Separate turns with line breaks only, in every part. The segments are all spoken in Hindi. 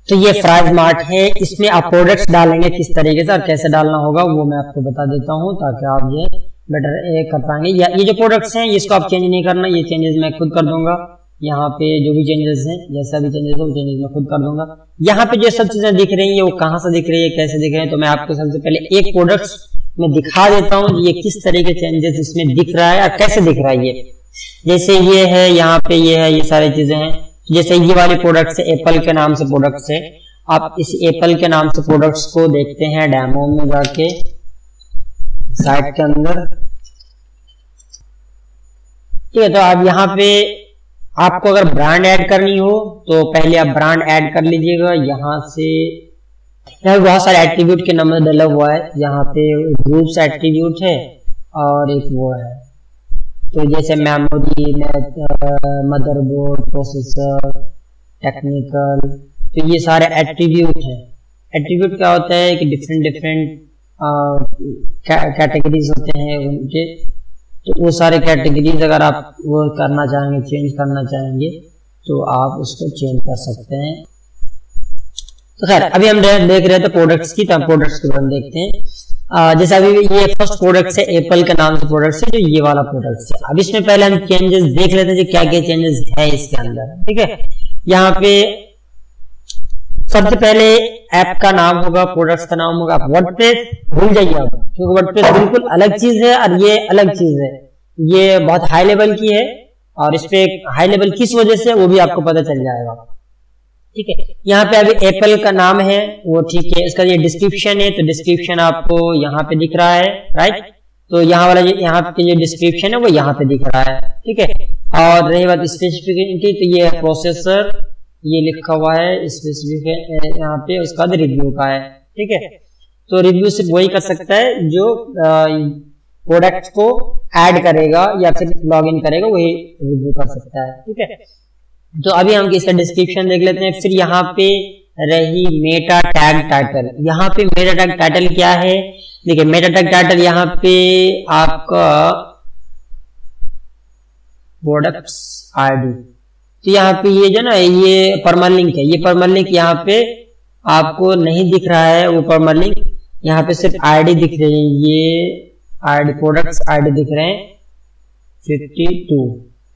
तो ये फ्राइज मार्ट है, इसमें आप प्रोडक्ट्स डालेंगे किस तरीके से और कैसे डालना होगा वो मैं आपको बता देता हूँ ताकि आप ये बेटर कर पाएंगे। या ये जो प्रोडक्ट्स हैं इसको आप चेंज नहीं करना, ये चेंजेस मैं खुद कर दूंगा। यहाँ पे जो भी चेंजेस हैं, जैसा भी चेंजेस हो वो चेंजेस मैं खुद कर दूंगा। यहाँ पे जो सब चीजें दिख रही है वो कहाँ से दिख रही है, कैसे दिख रहे हैं, तो मैं आपको सबसे पहले एक प्रोडक्ट्स में दिखा देता हूँ ये किस तरीके चेंजेस इसमें दिख रहा है और कैसे दिख रहा है। ये जैसे ये है, यहाँ पे ये है, ये सारी चीजें हैं। जैसे ये वाले प्रोडक्ट्स एप्पल के नाम से प्रोडक्ट्स है, आप इस एप्पल के नाम से प्रोडक्ट्स को देखते हैं डेमो में जाके साइट के अंदर। ठीक है, तो आप यहाँ पे आपको अगर ब्रांड ऐड करनी हो तो पहले आप ब्रांड ऐड कर लीजिएगा। यहाँ से यहाँ बहुत सारे एट्रीब्यूट के नंबर डाला हुआ है, यहाँ पे ग्रुप्स एट्रीब्यूट है और एक वो है, तो जैसे मेमोरी, मदरबोर्ड, प्रोसेसर, टेक्निकल, तो ये सारे एट्रीब्यूट है। एट्रीब्यूट क्या होता है कि डिफरेंट कैटेगरीज होते हैं उनके, तो वो सारे कैटेगरीज अगर आप वो करना चाहेंगे, चेंज करना चाहेंगे तो आप उसको चेंज कर सकते हैं। तो खैर अभी हम देख रहे थे प्रोडक्ट्स की, तो हम प्रोडक्ट्स के बारे में देखते हैं। जैसे अभी ये फर्स्ट प्रोडक्ट है एप्पल के नाम से प्रोडक्ट है, जो ये वाला प्रोडक्ट है। अब इसमें पहले हम चेंजेस देख लेते हैं क्या क्या चेंजेस है इसके अंदर। ठीक है, यहाँ पे सबसे पहले ऐप का नाम होगा, प्रोडक्ट्स का नाम होगा। वर्डप्रेस भूल जाइए आप, क्योंकि वर्डप्रेस बिल्कुल अलग चीज है और ये अलग चीज है। ये बहुत हाई लेवल की है और इस पे हाई लेवल किस वजह से वो भी आपको पता चल जाएगा। ठीक है, यहाँ पे अभी एप्पल का नाम है वो ठीक है। इसका ये डिस्क्रिप्शन है, तो डिस्क्रिप्शन आपको यहाँ पे दिख रहा है, राइट। तो यहाँ वाला यहाँ पे जो डिस्क्रिप्शन है वो यहाँ पे दिख रहा है। ठीक है, और रही बात स्पेसिफिकेशन की, तो ये प्रोसेसर ये लिखा हुआ है स्पेसिफिक यहाँ पे, उसका रिव्यू का है। ठीक है, तो रिव्यू सिर्फ वही कर सकता है जो प्रोडक्ट को ऐड करेगा या फिर लॉग इन करेगा, वही रिव्यू कर सकता है। ठीक है, तो अभी हम इसका डिस्क्रिप्शन देख लेते हैं। फिर यहाँ पे रही मेटा टैग टाइटल। यहाँ पे मेटा टैग टाइटल क्या है, देखिए मेटा टैग टाइटल यहाँ पे आपका प्रोडक्ट्स आईडी, तो यहाँ पे ये जो ना ये परमालिंक है, ये परमालिंक यहाँ पे आपको नहीं दिख रहा है। वो परमालिंक यहाँ पे सिर्फ आईडी दिख रही है, ये आईडी प्रोडक्ट्स आईडी दिख रहे हैं 52।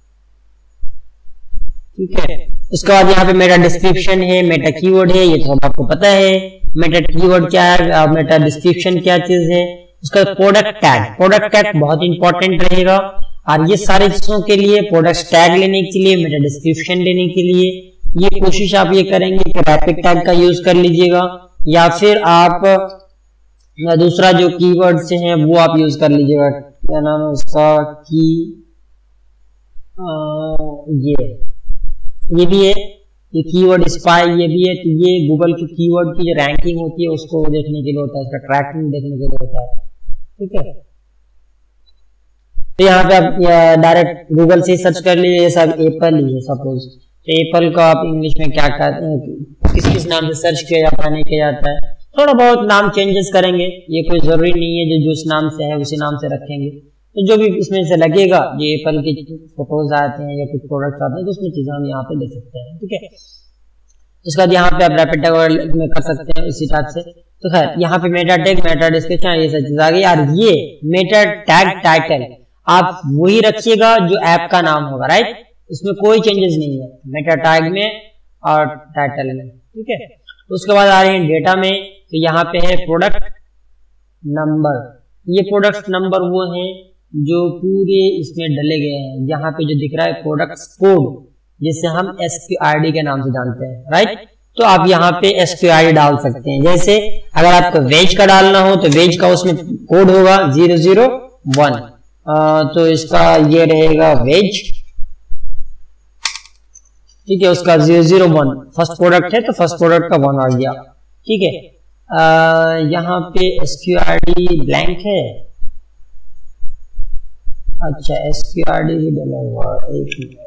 ठीक है, उसके बाद यहाँ पे मेटा डिस्क्रिप्शन है, मेटा कीवर्ड है, ये तो आपको पता है। मेटा कीवर्ड क्या है, मेटा डिस्क्रिप्शन क्या चीज है। उसका प्रोडक्ट टैग बहुत इंपॉर्टेंट रहेगा, और ये सारी चीजों के लिए प्रोडक्ट टैग लेने के लिए, मेटा डिस्क्रिप्शन लेने के लिए ये कोशिश आप ये करेंगे कि रैपिड टैग का यूज कर लीजिएगा, या फिर आप दूसरा जो कीवर्ड से है वो आप यूज कर लीजिएगा। क्या नाम है उसका, ये भी है, ये कीवर्ड स्पाई ये भी है। तो ये गूगल के कीवर्ड की जो रैंकिंग होती है उसको देखने के लिए होता है, इसका ट्रैकिंग देखने के लिए होता है। ठीक है, तो यहाँ पे आप डायरेक्ट गूगल से सर्च कर लीजिए। ये सब एप्पल ही है सपोज, तो एप्पल को आप इंग्लिश में क्या कहते हैं, किस नाम से सर्च किया जाता है, नहीं किया जाता है, थोड़ा बहुत नाम चेंजेस करेंगे। ये कोई जरूरी नहीं है जो जिस नाम से है उसी नाम से रखेंगे। तो जो भी इसमें से लगेगा, ये एप्पल के फोटोज आते हैं या कुछ प्रोडक्ट्स आते हैं, तो उसमें चीजें हम यहाँ पे ले सकते हैं। ठीक है, उसके बाद यहाँ पे आप रैपिड टैग में कर सकते हैं इसी टाइप से। तो खैर यहाँ पे मेटा टैग, मेटा डिस्क्रिप्शन, ये सब चीज आ गई। और ये मेटा टैग टाइटल आप वही रखिएगा जो ऐप का नाम होगा, राइट। इसमें कोई चेंजेस नहीं है मेटा टैग में और टाइटल में। ठीक है, उसके बाद आ रहे हैं डेटा में, तो यहाँ पे है प्रोडक्ट नंबर। ये प्रोडक्ट नंबर वो है जो पूरे इसमें डले गए हैं। यहाँ पे जो दिख रहा है प्रोडक्ट कोड, जिसे हम SQID के नाम से जानते हैं, राइट। तो आप यहाँ पे SQID डाल सकते हैं। जैसे अगर आपको वेज का डालना हो तो वेज का उसमें कोड होगा 001, तो इसका ये रहेगा वेज। ठीक है, उसका 001 फर्स्ट प्रोडक्ट है तो फर्स्ट प्रोडक्ट का 1 आ गया। ठीक है, यहाँ पे SQID ब्लैंक है, अच्छा SQID भी डाला हुआ, एक मिनट।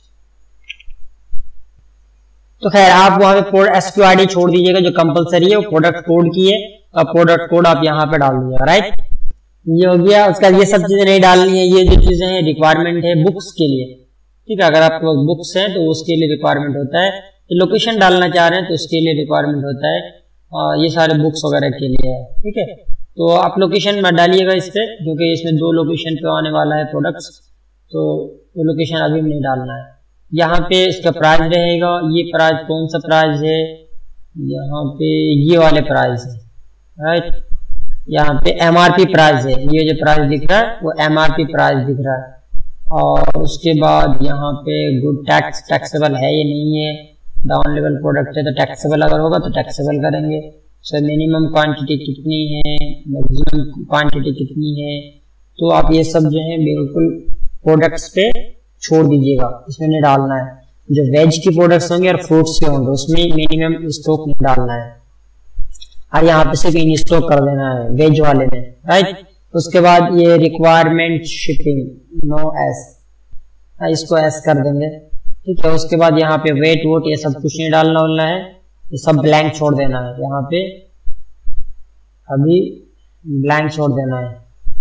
तो खैर आप वहां पे SQID छोड़ दीजिएगा, जो कंपलसरी है वो प्रोडक्ट कोड की है, और प्रोडक्ट कोड आप यहाँ पे डाल दीजिएगा, राइट। ये हो गया। उसका ये सब चीजें नहीं डालनी है, ये जो चीजें हैं रिक्वायरमेंट है बुक्स के लिए। ठीक है, अगर आपके पास बुक्स हैं तो उसके लिए रिक्वायरमेंट होता है लोकेशन डालना चाह रहे हैं तो उसके लिए रिक्वायरमेंट होता है, ये सारे बुक्स वगैरह के लिए है, ठीक है। तो आप लोकेशन मत डालिएगा इस पे, क्योंकि इसमें 2 लोकेशन पे आने वाला है प्रोडक्ट्स, तो वो लोकेशन अभी नहीं डालना है। यहाँ पे इसका प्राइस रहेगा, ये प्राइस कौन सा प्राइस है, यहाँ पे ये वाले प्राइस है, राइट। यहाँ पे MRP प्राइस है, ये जो प्राइस दिख रहा है वो MRP प्राइस दिख रहा है। और उसके बाद यहाँ पे गुड टैक्सेबल है ये नहीं है, डाउन लेवल प्रोडक्ट है तो टैक्सेबल अगर होगा तो टैक्सेबल करेंगे। सर मिनिमम क्वांटिटी कितनी है, मैक्सिमम क्वांटिटी कितनी है, तो आप ये सब जो है बिल्कुल प्रोडक्ट्स पे छोड़ दीजिएगा, इसमें नहीं डालना है। जो वेज की प्रोडक्ट्स होंगे और फ्रूट्स के होंगे उसमें मिनिमम स्टॉक नहीं डालना है, और यहाँ पे सिर्फ इन स्टॉक कर देना है वेज वाले में, राइट। उसके बाद ये रिक्वायरमेंट शिपिंग नो एस, इसको एस कर देंगे, ठीक है। उसके बाद यहाँ पे वेट वोट ये सब कुछ नहीं डालना है, ये सब ब्लैंक छोड़ देना है, यहाँ पे अभी ब्लैंक छोड़ देना है।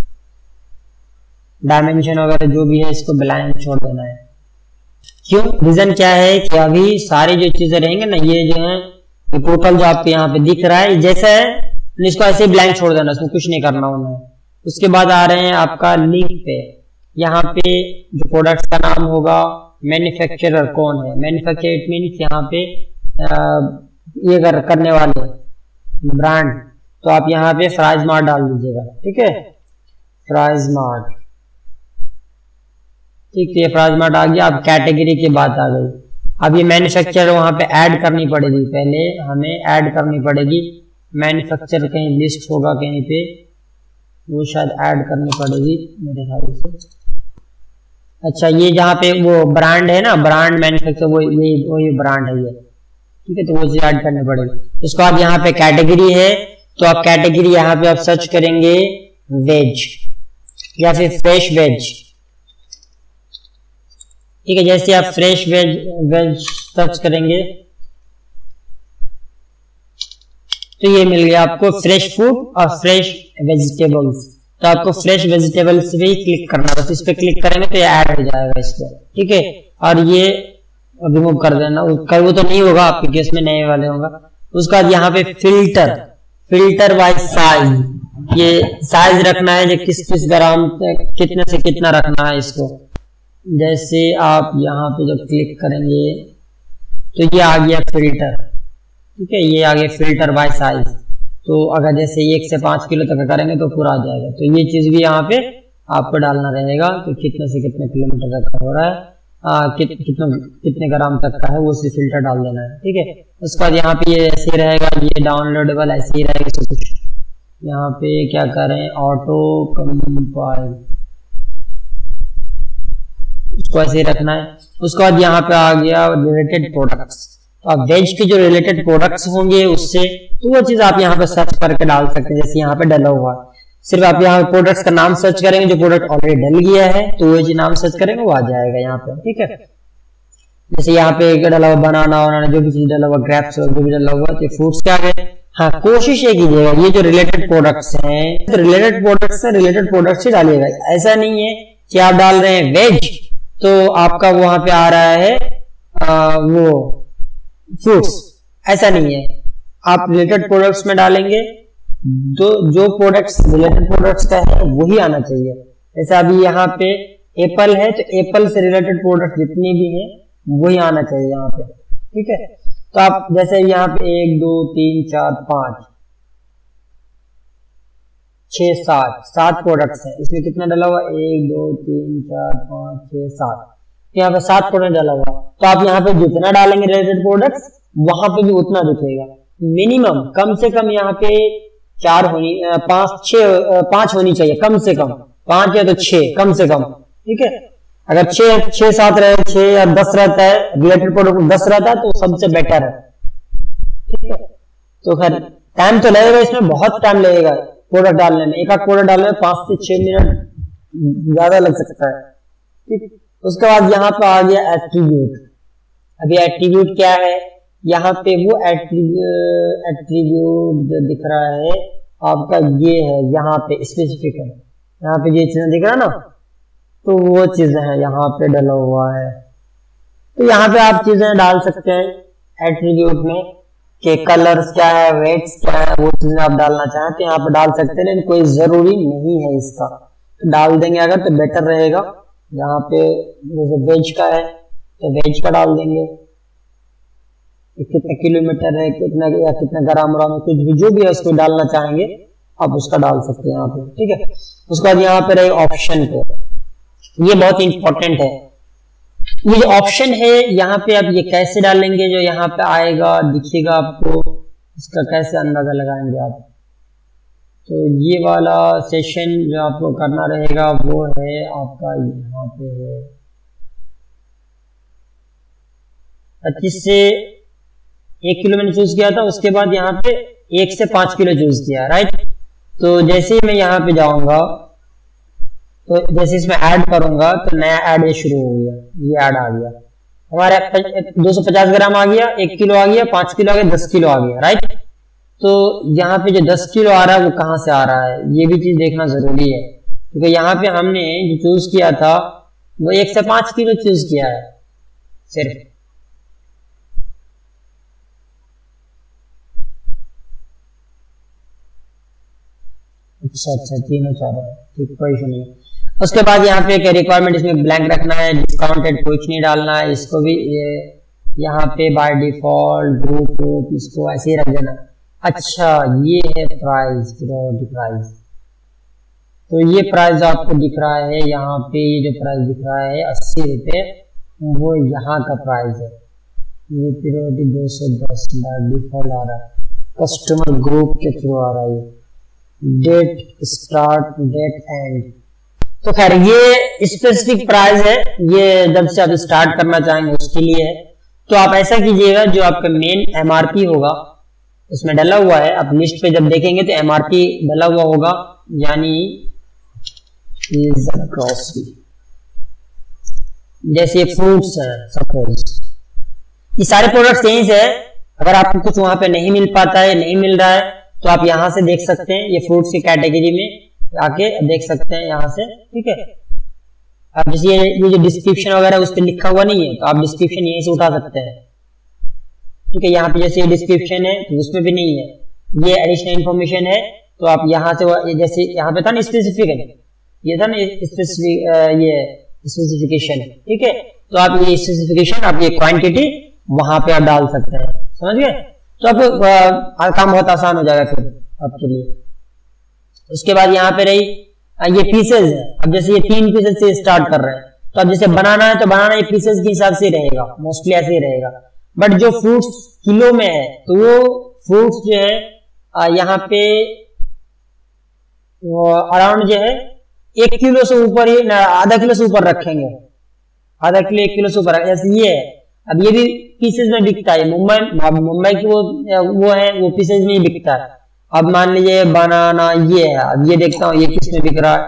डायमेंशन वगैरह जो भी है इसको ब्लैंक छोड़ देना है। क्यों, रीजन क्या है कि अभी सारी जो चीजें रहेंगे ना, ये जो है टोटल जो आपके यहाँ पे दिख रहा है जैसा है, इसको ऐसे ब्लैंक छोड़ देना, इसमें कुछ नहीं करना उन्हें। उसके बाद आ रहे हैं आपका लिंक पे, यहाँ पे जो प्रोडक्ट्स का नाम होगा, मैन्युफैक्चरर कौन है, मैन्युफैक्चरर मीन्स यहाँ पे ये करने वाले ब्रांड, तो आप यहाँ पे फ्राइज मार्ट डाल दीजिएगा, ठीक है। फ्राइज मार्ट, ठीक है, फ्राइज मार्ट आ गया। अब कैटेगरी की बात आ गई, अब ये मैन्युफैक्चरर वहां पे ऐड करनी पड़ेगी, पहले हमें ऐड करनी पड़ेगी। मैन्युफैक्चरर कहीं लिस्ट होगा कहीं पे, वो शायद ऐड करनी पड़ेगी मेरे ख्याल से। अच्छा, ये जहाँ पे वो ब्रांड है ना, ब्रांड मैन्युफैक्चर, वही ब्रांड है ये, ठीक है, तो वो चीज ऐड करनी पड़ेगी। उसके बाद यहाँ पे कैटेगरी है, तो आप कैटेगरी यहाँ पे आप सर्च करेंगे वेज या फिर फ्रेश वेज, ठीक है। जैसे आप फ्रेश वेज सर्च करेंगे तो ये मिल गया आपको फ्रेश फूड और फ्रेश वेजिटेबल्स, तो आपको फ्रेश वेजिटेबल्स पे ही क्लिक करना है, बस इस पे क्लिक करेंगे तो ये ऐड हो जाएगा इस पे, ठीक है। और ये रिमूव कर देना, वो तो नहीं होगा आपके केस में, नए वाले होगा। उसके बाद यहाँ पे फिल्टर बाय साइज, ये साइज रखना है जो किस ग्राम कितने से कितना रखना है इसको। जैसे आप यहाँ पे जब क्लिक करेंगे तो ये आ गया फिल्टर, ठीक है, ये आ गया फिल्टर बाय साइज। तो अगर जैसे 1 से 5 किलो तक करेंगे तो पूरा आ जाएगा, तो ये चीज भी यहाँ पे आपको डालना रहेगा कि कितने से कितने किलोमीटर तक का हो रहा है, कितने ग्राम तक का है, वो उसी फिल्टर डाल देना है, ठीक है। उसके बाद यहाँ पे ये ऐसे ही रहेगा, ये डाउनलोडेबल ऐसे ही रहेगा, सब कुछ यहाँ पे क्या करें, ऑटो कंपाइल, उसको ऐसे ही रखना है। उसके बाद यहाँ पे आ गया रिलेटेड प्रोडक्ट्स, तो आप वेज के जो रिलेटेड प्रोडक्ट्स होंगे उससे, तो वो चीज आप यहाँ पे सर्च करके डाल सकते हैं। जैसे यहाँ पे डला हुआ, सिर्फ आप यहाँ प्रोडक्ट्स का नाम सर्च करेंगे, जो प्रोडक्ट ऑलरेडी डल गया है तो वो जो नाम सर्च करेंगे वो आ जाएगा यहाँ पे, ठीक है। जैसे यहाँ पे डला हुआ बनाना, जो भी चीज डला हुआ, ग्रेप्स जो भी डला हुआ, तो फ्रूट्स के आ गए। हाँ, कोशिश ये कीजिएगा ये जो रिलेटेड प्रोडक्ट्स हैं, तो रिलेटेड प्रोडक्ट्स ही डालिएगा। ऐसा नहीं है कि आप डाल रहे हैं वेज तो आपका वहां पे आ रहा है वो फ्रूट्स, ऐसा नहीं है। आप रिलेटेड प्रोडक्ट्स में डालेंगे तो जो प्रोडक्ट्स रिलेटेड प्रोडक्ट्स का है वही आना चाहिए। जैसे अभी यहाँ पे एप्पल है तो एप्पल से रिलेटेड प्रोडक्ट जितनी भी है वही आना चाहिए यहाँ पे, ठीक है। तो आप जैसे यहाँ पे 1 2 3 4 5 6 7 प्रोडक्ट्स हैं, इसमें कितना डाला हुआ, 1 2 3 4 5 6 7, यहाँ पे 7 प्रोडक्ट डाला हुआ। तो आप यहाँ पे जितना डालेंगे रिलेटेड प्रोडक्ट्स वहां पे भी उतना दिखेगा। मिनिमम कम से कम यहाँ पे 4 होनी 5 होनी चाहिए, कम से कम 5 या तो 6 कम से कम, ठीक है। अगर 6 7 रहे, 6 या 10 रहता है, रिलेटेड प्रोडक्ट 10 रहता है तो सबसे बेटर है, ठीक है। तो खैर टाइम तो लगेगा, इसमें बहुत टाइम लगेगा प्रोडक्ट डालने में, एक प्रोडक्ट डालने में 5 से 6 मिनट ज्यादा लग सकता है, ठीक। उसके बाद यहाँ पे आ गया एट्रीब्यूट। अभी एट्रीब्यूट क्या है, यहाँ पे वो एट्रीब्यूट जो दिख रहा है आपका ये है, यहाँ पे स्पेसिफिक है, यहाँ पे ये चीजें दिख रहा है ना, तो वो चीजें हैं यहाँ पे डला हुआ है। तो यहाँ पे आप चीजें डाल सकते हैं, एट्रीब्यूट में कि कलर्स क्या है, वेट्स क्या है, वो चीजें आप डालना चाहें तो यहाँ पे डाल सकते हैं, लेकिन कोई जरूरी नहीं है इसका, तो डाल देंगे अगर तो बेटर रहेगा। यहाँ पे जैसे वेज का है तो वेज का डाल देंगे, कितने किलोमीटर है, कितना या कितना ग्राम में, कुछ भी जो भी है उसको डालना चाहेंगे आप उसका डाल सकते हैं यहाँ पे, ठीक है। उसके बाद यहाँ पे रहे ऑप्शन पे, ये बहुत इंपॉर्टेंट है। ये जो ऑप्शन है यहाँ पे आप ये कैसे डालेंगे, जो यहाँ पे आएगा दिखेगा आपको, इसका कैसे अंदाजा लगाएंगे आप। तो ये वाला सेशन जो आपको करना रहेगा वो है आपका यहाँ पे है 25 से 1 किलो मैंने चूज किया था, उसके बाद यहाँ पे 1 से 5 किलो चूज किया, राइट। तो जैसे ही मैं यहाँ पे जाऊंगा तो जैसे इसमें ऐड करूंगा तो नया ऐड शुरू हो गया, ये ऐड आ गया हमारे 250 ग्राम आ गया, 1 किलो आ गया, 5 किलो आ गया, 10 किलो आ गया, राइट। तो यहाँ पे जो 10 किलो आ रहा है वो कहाँ से आ रहा है, ये भी चीज देखना जरूरी है, क्योंकि यहाँ पे हमने जो चूज किया था वो 1 से 5 किलो चूज किया है सिर्फ। अच्छा तीनों चारों, ठीक, कोई इशू नहीं। उसके बाद यहाँ पे रिक्वायरमेंट इसमें ब्लैंक रखना है, डिस्काउंटेड कुछ नहीं डालना है, इसको भी यहाँ पे बाय डिफॉल्ट ग्रुप इसको ऐसे ही रख देना। अच्छा ये है प्राइस, प्राइस, तो ये प्राइस आपको दिख रहा है यहाँ पे, ये जो प्राइस दिख रहा है 80 रुपये, वो यहाँ का प्राइस है। ये पीरियोडिक 210 बाय डिफॉल्ट आ रहा है, कस्टमर ग्रुप के थ्रू आ रहा है, डेट स्टार्ट डेट एंड। तो खैर ये स्पेसिफिक प्राइस है, ये जब से आप स्टार्ट करना चाहेंगे उसके लिए है। तो आप ऐसा कीजिएगा, जो आपका मेन एमआरपी होगा उसमें डला हुआ है, आप लिस्ट पे जब देखेंगे तो एमआरपी डला हुआ होगा, यानी जैसे ये फ्रूट्स है सपोज, ये सारे प्रोडक्ट्स यहीं से है। अगर आपको कुछ वहां पे नहीं मिल पाता है, नहीं मिल रहा है, तो आप यहां से देख सकते हैं, ये फ्रूट्स की कैटेगरी में आके देख सकते हैं यहाँ से, ठीक है। अब जैसे ये जो डिस्क्रिप्शन वगैरह उस पर लिखा हुआ नहीं है, तो आप डिस्क्रिप्शन यहीं से उठा सकते हैं, ठीक है। यहाँ पे जैसे डिस्क्रिप्शन है तो उसमें भी नहीं है, ये एडिशनल इन्फॉर्मेशन है, तो आप यहाँ से जैसे यहाँ पे था ना स्पेसिफिक, ये था ना स्पेसिफिक, ये स्पेसिफिकेशन, ठीक है। तो आप ये स्पेसिफिकेशन, आप ये क्वांटिटी वहां पे आप डाल सकते हैं, समझ गए। तो आपको काम बहुत आसान हो जाएगा फिर आपके लिए। उसके बाद यहाँ पे रही ये पीसेज है। अब जैसे ये 3 पीसेज से स्टार्ट कर रहे हैं, तो अब जैसे बनाना है तो बनाना ये पीसेज के हिसाब से रहेगा, मोस्टली ऐसे ही रहेगा। बट जो फ्रूट्स किलो में है तो वो फ्रूट्स जो है यहाँ पे अराउंड जो है 1 किलो से ऊपर ही, आधा किलो से ऊपर रखेंगे, आधा किलो 1 किलो से ऊपर ऐसे ये है। अब ये भी पीसेज में बिकता है, मुंबई की वो है, वो पीसेज में ही बिकता है। अब मान लीजिए बनाना ये है, अब ये देखता हूं ये किस में बिक रहा है,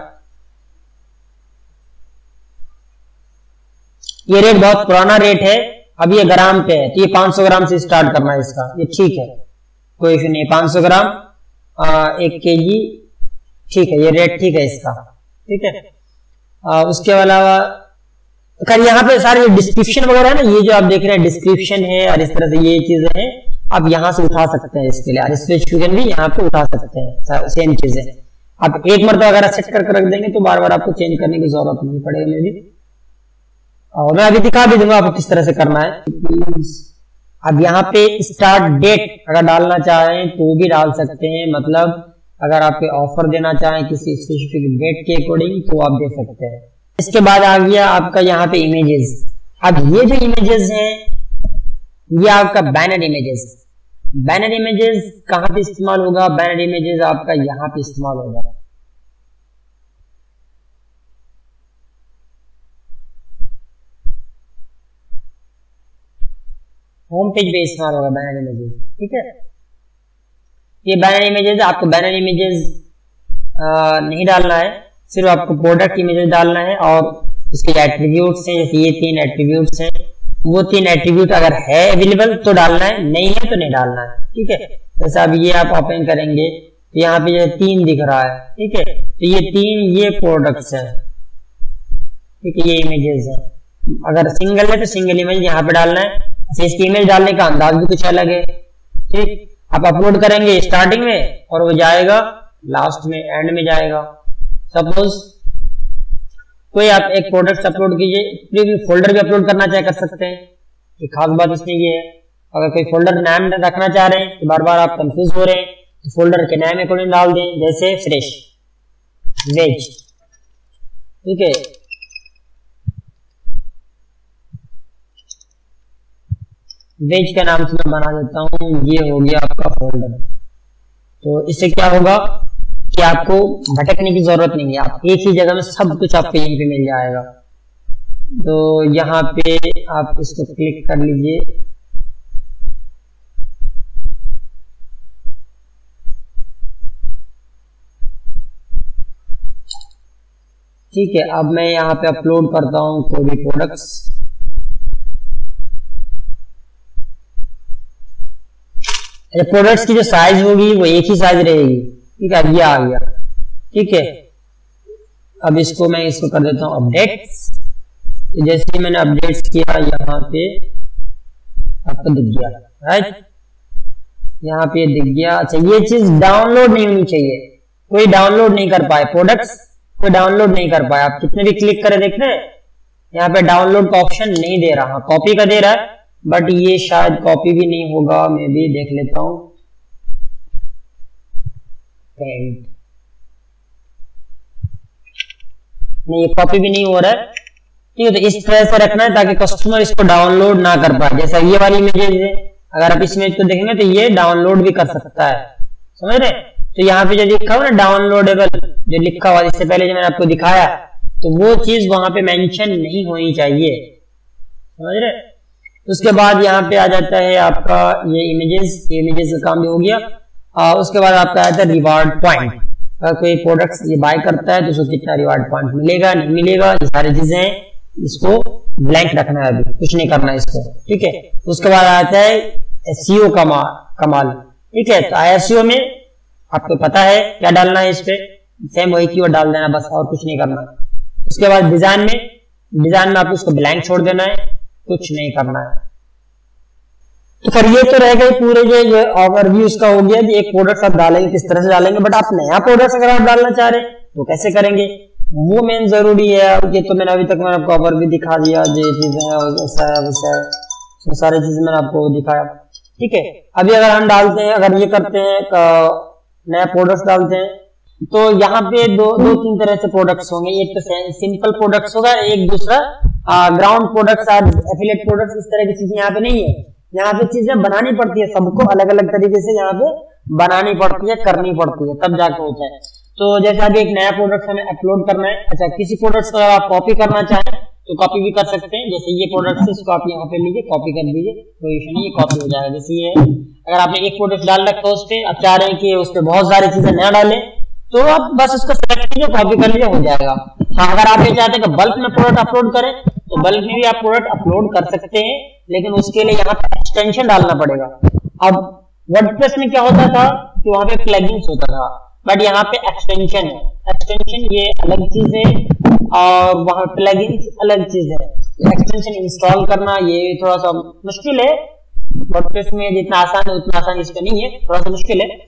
ये रेट बहुत पुराना रेट है, अब ये ग्राम पे है, तो ये 500 ग्राम से स्टार्ट करना है इसका, ये ठीक है, कोई इशू नहीं, 500 ग्राम 1 केजी, ठीक है, ये रेट ठीक है इसका, ठीक है। उसके अलावा खैर यहाँ पे सारे डिस्क्रिप्शन वगैरह है ना, ये जो आप देख रहे हैं डिस्क्रिप्शन है और इस तरह से ये चीजें हैं, आप यहाँ से उठा सकते हैं इसके लिए, और स्पेसिफिकेशन भी यहाँ पे उठा सकते हैं, सेम चीजें। आप एक मरतबा अगर सेट करके रख देंगे तो बार बार आपको चेंज करने की जरूरत नहीं पड़ेगी मेरी, और मैं अभी दिखा भी दूंगा आपको किस तरह से करना है। अब यहाँ पे स्टार्ट डेट अगर डालना चाहें तो भी डाल सकते हैं, मतलब अगर आप ऑफर देना चाहें किसी स्पेसिफिक डेट के अकॉर्डिंग तो आप दे सकते हैं। इसके बाद आ गया आपका यहाँ पे इमेजेस। अब ये जो इमेजेस हैं ये आपका बैनर इमेजेस। बैनर इमेजेस कहां पे इस्तेमाल होगा? बैनर इमेजेस आपका यहाँ पे इस्तेमाल होगा। होम पेज पे इस्तेमाल होगा बैनर इमेजेस, ठीक है। ये बैनर इमेजेस, आपको बैनर इमेजेस नहीं डालना है, सिर्फ आपको प्रोडक्ट इमेजेस डालना है, और उसके एट्रीब्यूट्स हैं, जैसे ये 3 एट्रीब्यूट्स हैं, वो 3 एट्रीब्यूट अगर है अवेलेबल तो डालना है, नहीं है तो नहीं डालना है, ठीक है। जैसे अब ये आप ओपन करेंगे तो यहाँ पे जो 3 दिख रहा है, ठीक है, तो ये 3 ये प्रोडक्ट्स हैं, ठीक है, ये इमेजेस है। अगर सिंगल है तो सिंगल इमेज यहाँ पे डालना है, अच्छा, इसकी इमेज डालने का अंदाज भी कुछ अलग है। ठीक, आप अपलोड करेंगे स्टार्टिंग में और वो जाएगा लास्ट में, एंड में जाएगा। सपोज कोई आप एक प्रोडक्ट अपलोड कीजिए, फोल्डर भी अपलोड करना चाहे कर सकते हैं। एक खास बात इसमें ये है, अगर कोई फोल्डर नाम रखना चाह रहे हैं तो बार बार आप कंफ्यूज हो रहे हैं तो फोल्डर के नाम अकॉर्डिंग डाल दें, जैसे फ्रेश वेज। ठीक है, वेज के नाम से मैं बना देता हूं, ये हो गया आपका फोल्डर। तो इससे क्या होगा कि आपको भटकने की जरूरत नहीं है, आप एक ही जगह में सब कुछ आपको यहीं पे मिल जाएगा। तो यहाँ पे आप इसको क्लिक कर लीजिए, ठीक है। अब मैं यहाँ पे अपलोड करता हूँ कोई भी प्रोडक्ट्स। प्रोडक्ट्स की जो साइज होगी वो एक ही साइज रहेगी। ठीक है, अब ये आ गया। ठीक है, अब इसको मैं कर देता हूँ अपडेट्स। तो जैसे ही मैंने अपडेट्स किया यहाँ पे आपको दिख गया, राइट, यहाँ पे दिख गया। अच्छा, ये चीज डाउनलोड नहीं होनी चाहिए, कोई डाउनलोड नहीं कर पाए, प्रोडक्ट्स कोई डाउनलोड नहीं कर पाए। आप कितने भी क्लिक करें देख रहे हैं यहाँ पे डाउनलोड का ऑप्शन नहीं दे रहा, कॉपी का दे रहा है, बट ये शायद कॉपी भी नहीं होगा। मैं भी देख लेता हूं, नहीं ये कॉपी भी नहीं हो रहा है। ठीक है, तो इस तरह से रखना है ताकि कस्टमर इसको डाउनलोड ना कर पाए। जैसा ये वाली इमेज है, अगर आप इस इमेज को देखेंगे तो ये डाउनलोड भी कर सकता है, समझ रहे। तो यहाँ पे जो लिखा हुआ ना डाउनलोडेबल, जो लिखा हुआ इससे पहले जो मैंने आपको दिखाया, तो वो चीज वहां पे मेंशन नहीं होनी चाहिए, समझ रहे। उसके बाद यहाँ पे आ जाता है आपका ये इमेजेस का काम भी हो गया। उसके बाद आपका आता है रिवार्ड पॉइंट। अगर कोई प्रोडक्ट्स ये बाय करता है तो उसको कितना रिवार्ड पॉइंट मिलेगा, नहीं मिलेगा, ये सारी चीजें हैं, इसको ब्लैंक रखना है, अभी कुछ नहीं करना है इसको। ठीक है, उसके बाद आता है एसईओ कमाल। ठीक है, तो एसईओ में आपको पता है क्या डालना है, इस पे सेम वही कीवर्ड डाल देना बस, और कुछ नहीं करना। उसके बाद डिजाइन में आपको इसको ब्लैंक छोड़ देना है, कुछ नहीं करना है। तो फिर ये तो रह गए पूरे जो ओवरव्यू इसका हो गया कि एक प्रोडक्ट आप डालेंगे किस तरह से डालेंगे। बट आप नया प्रोडक्ट अगर आप डालना चाह रहे हैं तो कैसे करेंगे, वो मेन जरूरी है। ये तो मैंने अभी तक मैंने आपको ओवरव्यू दिखा दिया, जो चीजें ऐसा है वैसा है, तो सारी चीजें मैंने आपको दिखाया। ठीक है, अभी अगर हम डालते हैं, अगर ये करते हैं नया प्रोडक्ट डालते हैं, तो यहाँ पे दो तीन तरह से प्रोडक्ट्स होंगे। एक तो सिंपल प्रोडक्ट्स होगा, एक दूसरा ग्राउंड प्रोडक्ट्स और एफिलिएट प्रोडक्ट्स। इस तरह की चीजें यहाँ पे नहीं है, यहाँ पे चीजें बनानी पड़ती है, सबको अलग अलग तरीके से यहाँ पे बनानी पड़ती है, करनी पड़ती है, तब जाके होता है। तो जैसे अभी एक नया प्रोडक्ट हमें अपलोड करना है। अच्छा, किसी प्रोडक्ट को आप कॉपी करना चाहें तो कॉपी भी कर सकते हैं। जैसे ये प्रोडक्ट है, इसको आप यहाँ पे लीजिए, कॉपी कर दीजिए, कोई इशू नहीं, कॉपी हो जाएगा। जैसे ये अगर आपने एक प्रोडक्ट डाल रखा है उस पर, आप चाह रहे हैं कि उस पर बहुत सारी चीजें न डालें, तो आप बस उसको सेलेक्ट कीजिए, कॉपी कर लीजिए, हो जाएगा। हाँ, अगर आप ये चाहते हैं कि बल्क में प्रोडक्ट अपलोड करें तो बल्क में भी आप प्रोडक्ट अपलोड कर सकते हैं, लेकिन उसके लिए यहाँ पे एक्सटेंशन डालना पड़ेगा। अब वर्डप्रेस में क्या होता था कि वहां पे प्लगइन्स होता था, बट यहाँ पे एक्सटेंशन है। एक्सटेंशन ये अलग चीज है और वहां प्लगइन्स अलग चीज है। एक्सटेंशन इंस्टॉल करना ये थोड़ा सा मुश्किल है, वर्डप्रेस में जितना आसान है उतना आसान इस पे नहीं है, थोड़ा सा मुश्किल है।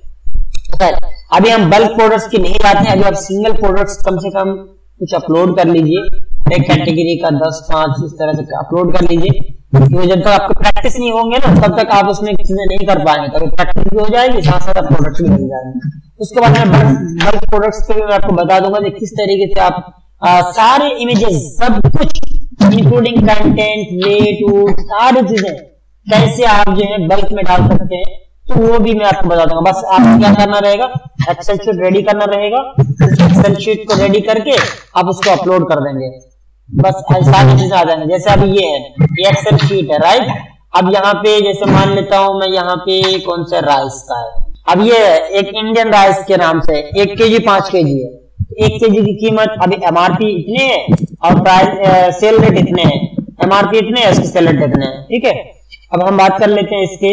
अभी हम बल्क प्रोडक्ट्स की नहीं बात है, अभी आप सिंगल प्रोडक्ट्स कम से कम कुछ अपलोड कर लीजिए, एक कैटेगरी का 10-5 इस तरह से अपलोड कर लीजिए। क्योंकि जब तक आपको प्रैक्टिस नहीं होंगे ना, तब तक आप उसमें चीजें नहीं कर पाएंगे। तब प्रैक्टिस भी हो जाएगी, साथ साथ प्रोडक्ट्स भी मिल जाएंगे। उसके बाद मैं बल्क प्रोडक्ट्स के भी मैं आपको बता दूंगा कि किस तरीके से आप सारे इमेजेस सब कुछ इंक्लूडिंग कंटेंट, वेट, सारी चीजें कैसे आप जो है बल्क में डाल सकते हैं, तो वो भी मैं आपको बता दूंगा। बस आपको क्या करना रहेगा, एक्सेल शीट रेडी करना रहेगा। एक्सेल शीट को रेडी करके आप उसको अपलोड कर देंगे, बस सारी चीजें आ जाएंगे। जैसे अभी ये है, ये एक्सेल शीट है, राइट। अब यहाँ पे जैसे मान लेता हूं मैं, यहाँ पे कौन सा राइस का है, अब ये एक इंडियन राइस के नाम से 1 kg 5 kg है। 1 kg की कीमत अभी एमआरपी इतने है और प्राइस सेल रेट इतने हैं, एमआरपी इतने है, इसके सेल रेट इतने हैं। ठीक है, अब हम बात कर लेते हैं इसके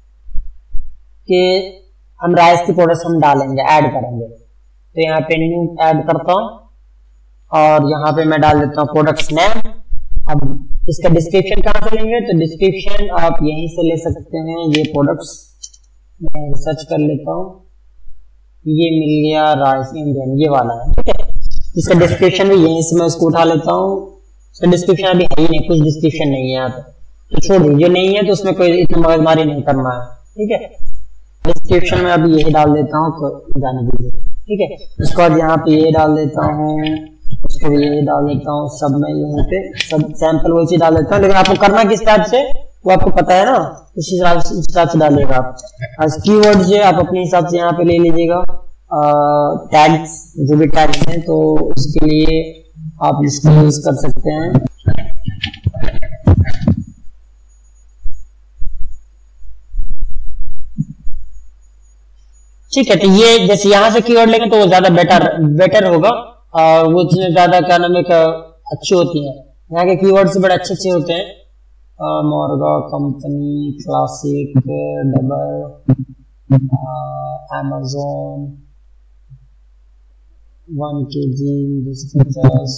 कि हम राइस की प्रोडक्ट्स हम डालेंगे, ऐड करेंगे। तो यहाँ पे न्यू ऐड करता हूं और यहाँ पे मैं डाल देता हूँ प्रोडक्ट्स नेम। अब इसका डिस्क्रिप्शन कहाँ से लेंगे, तो डिस्क्रिप्शन आप यहीं से ले सकते हैं। ये प्रोडक्ट्स मैं सर्च कर लेता हूँ, ये मिल गया राइस इंडियन, ये वाला है, ठीक है। इसका डिस्क्रिप्शन भी यहीं से मैं उसको उठा लेता हूँ। इसका डिस्क्रिप्शन अभी है ही नहीं, कुछ डिस्क्रिप्शन नहीं है यहाँ पे, तो छोड़ दीजिए, नहीं है तो उसमें कोई इतना मगजमारी नहीं करना है, ठीक है। डिस्क्रिप्शन में अभी यही डाल देता हूँ, तो जाने दीजिए, ठीक है। उसके बाद यहाँ पे ये डाल देता हूँ, उसको भी यही डाल देता हूँ, सब मैं यहाँ पे सब सैंपल वही चीज डाल देता हूँ। लेकिन आपको करना किस टाइप से वो आपको पता है ना, उस हिसाब से डालिएगा आप। आज कीवर्ड जो आप अपने हिसाब से यहाँ पे ले लीजिएगा, टैग्स जो भी टैग्स हैं, तो उसके लिए आप इसको यूज कर सकते हैं। ठीक है, तो ये जैसे यहाँ से कीवर्ड लेंगे तो वो ज्यादा बेटर होगा, और वो चीजें ज्यादा क्या नाम है अच्छी होती हैं। यहाँ के कीवर्ड से बड़े अच्छे होते हैं, मॉर्गा company, classic, double, Amazon, 1 kg, 250,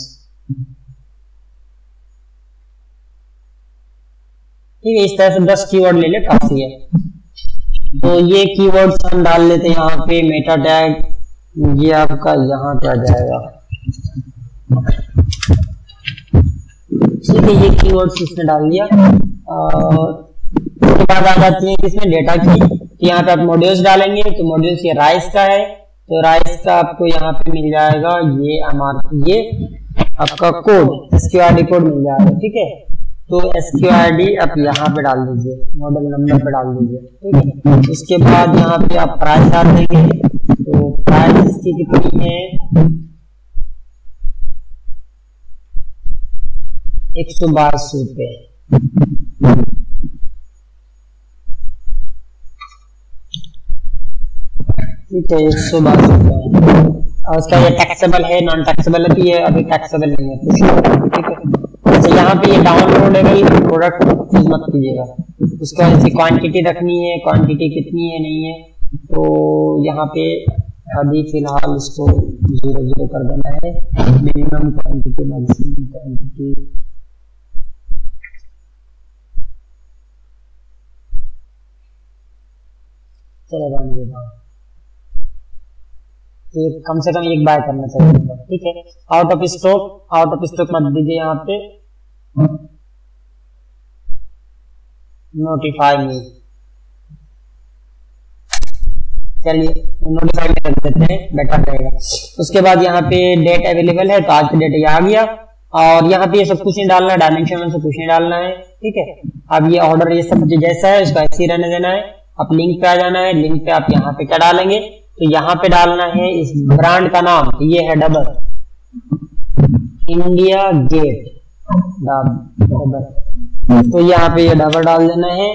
ठीक है। इस तरह से 10 कीवर्ड ले ले, काफी है। तो ये कीवर्ड्स हम डाल लेते हैं यहाँ पे। मेटा टैग ये आपका यहाँ पे आ जाएगा, ठीक है। ये कीवर्ड्स इसमें डाल दिया, उसके बाद आ जाती है इसमें डेटा की। तो यहाँ पे आप मॉड्यूल्स डालेंगे, तो मॉड्यूल्स ये राइस का है, तो राइस का आपको यहाँ पे मिल जाएगा ये ये आपका कोड SQRD कोड मिल जाएगा, ठीक है। तो SQRD आप यहाँ पे डाल दीजिए, मॉडल नंबर पे डाल दीजिए, ठीक है। उसके बाद यहाँ पे आप प्राइस डाल देंगे, तो प्राइस इसकी कितनी है, 122 रुपए, ठीक है, 122 रुपए। और उसका ये टैक्सेबल है, नॉन टैक्सेबल है, ये अभी टैक्सेबल नहीं है कुछ, ठीक है। तो यहाँ पे ये डाउनलोडेबल प्रोडक्ट चूज मत कीजिएगा, उसका जैसे क्वांटिटी रखनी है, क्वांटिटी कितनी है नहीं है, तो यहाँ पे अभी फिलहाल इसको 0 कर देना है। मिनिमम क्वांटिटी, मैक्सिमम क्वांटिटी, चलेगा मुझे तो कम से कम एक बार करना चाहिए, ठीक है। आउट ऑफ स्टॉक मत दीजिए यहाँ पे, नोटिफाई मी, चलिए नोटिफाई में रख देते हैं, बेटर रहेगा। उसके बाद यहाँ पे डेट अवेलेबल है, तो आज की डेट ये आ गया, और यहाँ पे ये सब कुछ नहीं डालना है, डायमेंशन से कुछ नहीं डालना है, ठीक है। अब ये ऑर्डर ये सब जैसा है उसका ऐसे ही रहने देना है। अब लिंक पे आ जाना है, लिंक पे आप यहाँ पे क्या डालेंगे, तो यहाँ पे डालना है इस ब्रांड का नाम, ये है डबल इंडिया गेट, डबल, तो यहाँ पे ये डबल डाल देना है।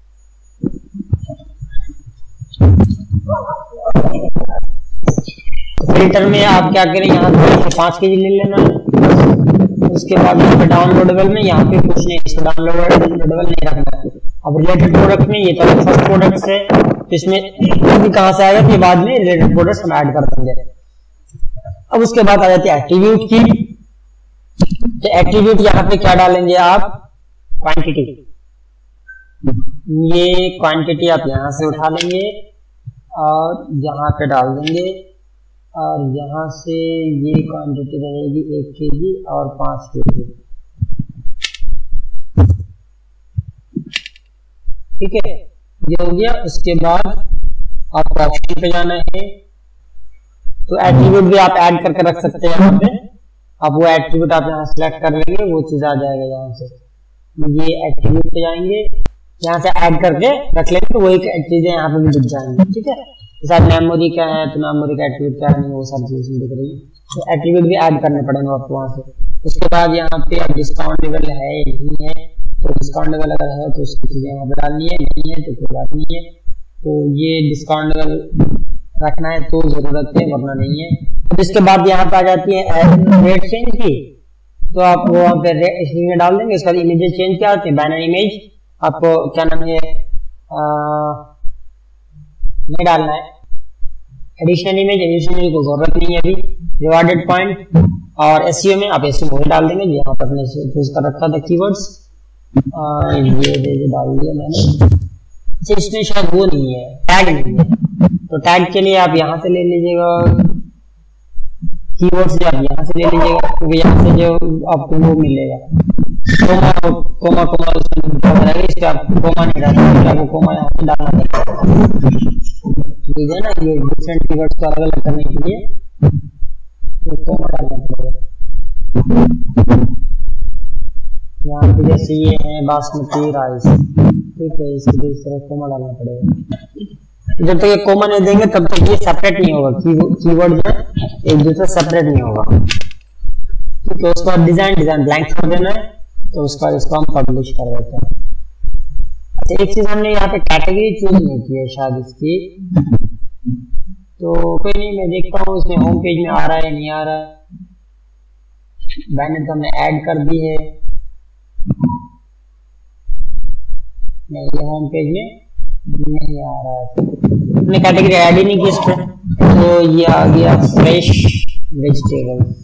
फिल्टर में आप क्या करें, यहाँ से 5 kg ले लेना है। उसके बाद यहाँ पे डाउनलोडेबल में यहाँ पे कुछ नहीं, इसको डाउनलोडेबल नहीं रखना है। अब रिलेटेड प्रोडक्ट में ये तो फर्स्ट प्रोडक्ट है, तो इसमें कहां से आएगा, तो बाद में रिलेटेड प्रोडक्ट्स हम ऐड कर देंगे। अब उसके बाद आ जाती है एट्रीब्यूट की, तो एट्रीब्यूट यहाँ पे क्या डालेंगे आप, क्वांटिटी, ये क्वांटिटी आप यहाँ से उठा लेंगे और यहाँ पे डाल देंगे, और यहाँ से ये क्वांटिटी रहेगी 1 kg और 5 kg, ठीक है, ये हो गया। उसके बाद आपको ऑप्शन पे जाना है, तो एट्रीब्यूट भी आप ऐड करके रख सकते हैं यहाँ पे। अब वो एट्रीब्यूट आप यहाँ सेलेक्ट कर लेंगे, वो चीज आ जाएगा यहाँ से, ये एट्रीब्यूट पे जाएंगे, यहाँ से ऐड करके रख लेंगे, तो वही चीजें यहाँ पे भी दिख जाएंगी, ठीक है। साथ मेमोरी क्या है, तो मेमोरी का एट्रीब्यूट क्या है, वो सारी चीजें दिख रही है, तो एट्रीब्यूट भी ऐड करने पड़ेंगे आपको वहां से। उसके बाद यहाँ पे अब डिस्काउंटेबल है नहीं है, तो डिस्काउंटेबल अगर है तो उसकी चीजें यहाँ पे डालनी है, नहीं है तो कोई बात नहीं है। तो ये डिस्काउंटेबल रखना है तो जरूरत है, वरना नहीं है। अब इसके बाद यहाँ पे आ जाती है रेट चेंज की, तो आप वो वहाँ पे इसमें डाल देंगे। इसके बाद इमेजेस चेंज क्या होते हैं, बैनर इमेज आपको क्या नाम है नहीं डालना है, एडिशनल इमेज को जरूरत नहीं है अभी। रिवार्डेड पॉइंट और एसईओ में आप एसईओ वही डाल देंगे जो यहाँ पर अपने चूज कर रखा था कीवर्ड्स। ये दे डाल दिया मैंने। अच्छा इसमें शायद वो नहीं है, टैग नहीं है, तो टैग के लिए आप यहाँ से ले लीजिएगा, कीवर्ड्स जो आप यहाँ से ले लीजिएगा, क्योंकि यहाँ से जो आपको वो मिलेगा कोमा कोमा कोमा इस पे आप कोमा नहीं डाल सकते, आपको कोमा यहाँ से डालना पड़ेगा। ठीक है ना, ये डिफरेंट कीवर्ड्स को अलग अलग करने के लिए कोमा डालना पड़ेगा। यहाँ पे जैसे ये है बासमती राइस, ठीक है, इसके लिए इस तरह कोमा डालना पड़ेगा। जब तक ये कोमा नहीं देंगे तब तक ये सेपरेट नहीं होगा, कीवर्ड जो है एक दूसरे सेपरेट नहीं होगा। ठीक है, उसके बाद डिजाइन ब्लैंक छोड़ देना है, तो उसका इसको हम पब्लिश कर देते हैं। अच्छा एक चीज हमने यहाँ पे कैटेगरी चूज नहीं की है शायद इसकी, तो कोई नहीं, मैं देखता हूँ इसमें होम पेज में आ रहा है नहीं आ रहा है। बैनर तो हमने ऐड कर दी है, नहीं ये होम पेज में नहीं आ रहा है, हमने कैटेगरी ऐड ही नहीं की इस पे, तो ये आ गया फ्रेश वेजिटेबल्स।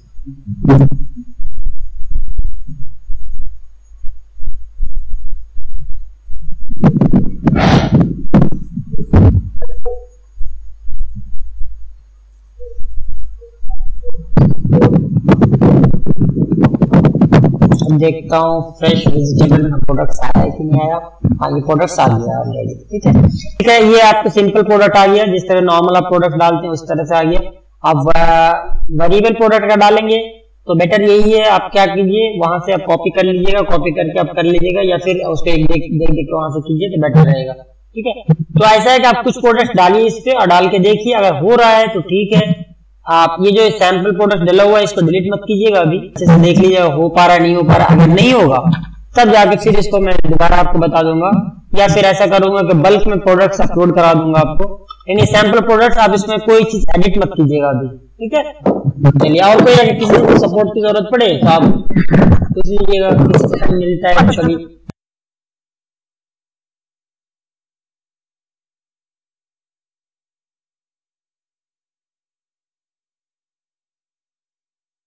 देखता हूँ फ्रेश वेजिटेबल में प्रोडक्ट्स आया है कि नहीं आया। हाँ ये प्रोडक्ट्स आ गया ऑलरेडी। ठीक है, ठीक है, ये आपको सिंपल प्रोडक्ट आ गया, जिस तरह नॉर्मल आप प्रोडक्ट डालते हैं उस तरह से आ गया। अब वेरिएबल प्रोडक्ट का डालेंगे तो बेटर यही है, आप क्या कीजिए वहां से आप कॉपी कर लीजिएगा, कॉपी करके आप कर लीजिएगा, या फिर उसको एक देख के वहां से कीजिए तो बेटर रहेगा। ठीक है, तो ऐसा है कि आप कुछ प्रोडक्ट डालिए इस पे और डाल के देखिए, अगर हो रहा है तो ठीक है। आप ये जो सैंपल प्रोडक्ट डला हुआ है इसको डिलीट मत कीजिएगा, अभी अच्छे से देख लीजिएगा हो पा रहा है नहीं हो पा रहा। अगर नहीं होगा तब जाके फिर इसको मैं दोबारा आपको बता दूंगा, या फिर ऐसा करूंगा कि बल्क में प्रोडक्ट्स अपलोड करा दूंगा आपको, यानी सैंपल प्रोडक्ट्स आप इसमें कोई चीज एडिट मत कीजिएगा अभी। ठीक है, चलिए, और कोई अगर किसी को सपोर्ट की जरूरत पड़े तो आप पूछ लीजिएगा, किसी से मिलता है कभी